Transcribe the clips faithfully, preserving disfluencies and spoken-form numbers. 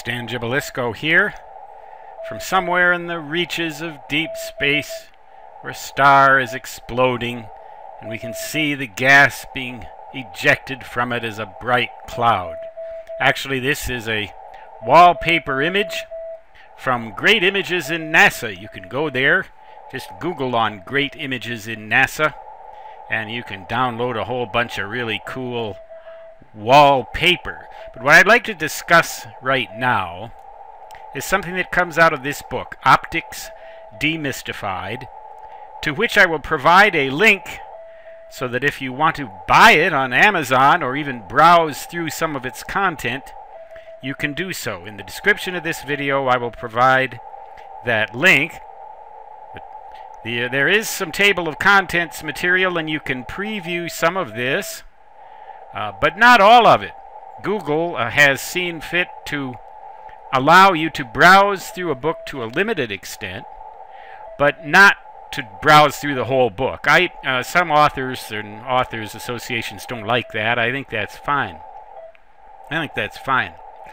Stan Gibilisco here, from somewhere in the reaches of deep space, where a star is exploding, and we can see the gas being ejected from it as a bright cloud. Actually, this is a wallpaper image from Great Images in NASA. You can go there, just Google on Great Images in NASA, and you can download a whole bunch of really cool wallpaper. But what I'd like to discuss right now is something that comes out of this book, Optics Demystified, to which I will provide a link so that if you want to buy it on Amazon or even browse through some of its content, you can do so. In the description of this video, I will provide that link. The, there is some table of contents material, and you can preview some of this, uh, but not all of it. Google uh, has seen fit to allow you to browse through a book to a limited extent, but not to browse through the whole book. I, uh, some authors and authors associations don't like that. I think that's fine. I think that's fine.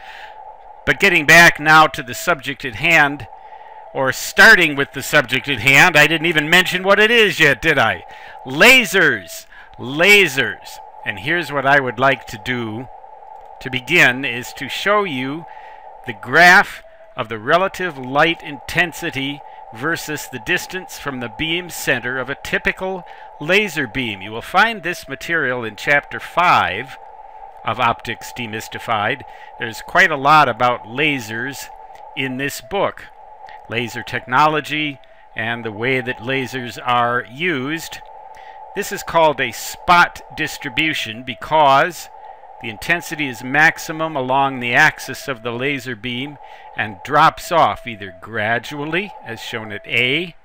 But getting back now to the subject at hand, or starting with the subject at hand, I didn't even mention what it is yet, did I? Lasers. Lasers. And here's what I would like to do to begin, is to show you the graph of the relative light intensity versus the distance from the beam center of a typical laser beam. You will find this material in chapter five of Optics Demystified. There's quite a lot about lasers in this book. Laser technology and the way that lasers are used. This is called a spot distribution because the intensity is maximum along the axis of the laser beam and drops off either gradually, as shown at A,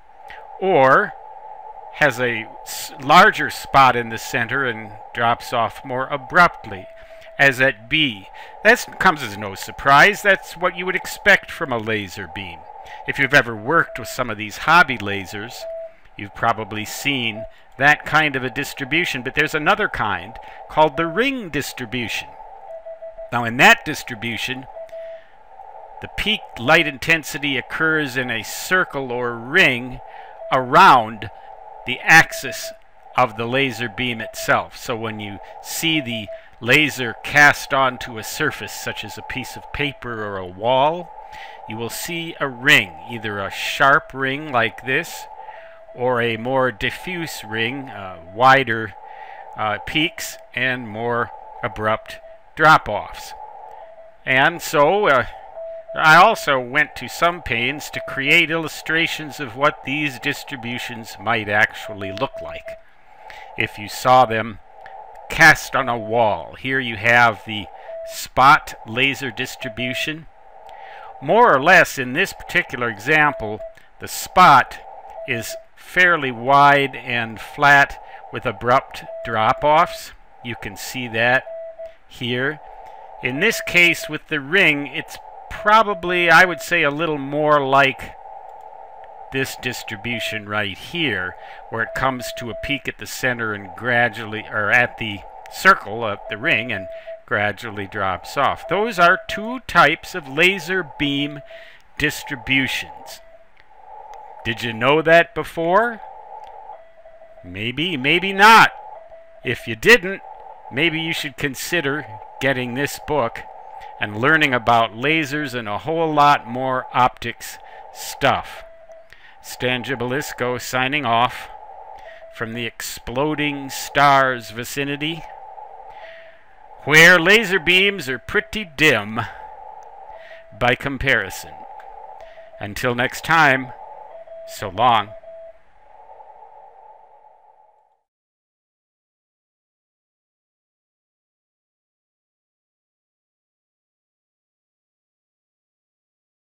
or has a larger spot in the center and drops off more abruptly, as at B. That comes as no surprise. That's what you would expect from a laser beam. If you've ever worked with some of these hobby lasers, you've probably seen that kind of a distribution, but there's another kind called the ring distribution. Now, in that distribution, the peak light intensity occurs in a circle or ring around the axis of the laser beam itself. So when you see the laser cast onto a surface, such as a piece of paper or a wall, you will see a ring, either a sharp ring like this, or a more diffuse ring, uh, wider uh, peaks and more abrupt drop-offs. And so uh, I also went to some pains to create illustrations of what these distributions might actually look like if you saw them cast on a wall. Here you have the spot laser distribution. More or less, in this particular example, the spot is fairly wide and flat with abrupt drop-offs. You can see that here. In this case with the ring, it's probably, I would say, a little more like this distribution right here, where it comes to a peak at the center and gradually, or at the circle of the ring, and gradually drops off. Those are two types of laser beam distributions. Did you know that before? Maybe, maybe not. If you didn't, maybe you should consider getting this book and learning about lasers and a whole lot more optics stuff. Stan Gibilisco signing off from the exploding stars vicinity, where laser beams are pretty dim by comparison. Until next time, so long.